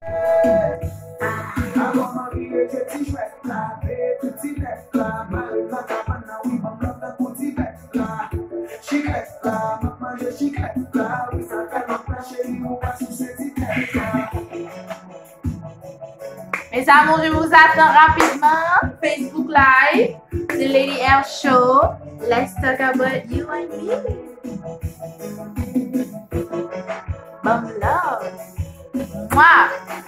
Mes amours, je vous attends rapidement. Facebook Live, The Lady L Show. Let's talk about you and me. Bum love. Mwah.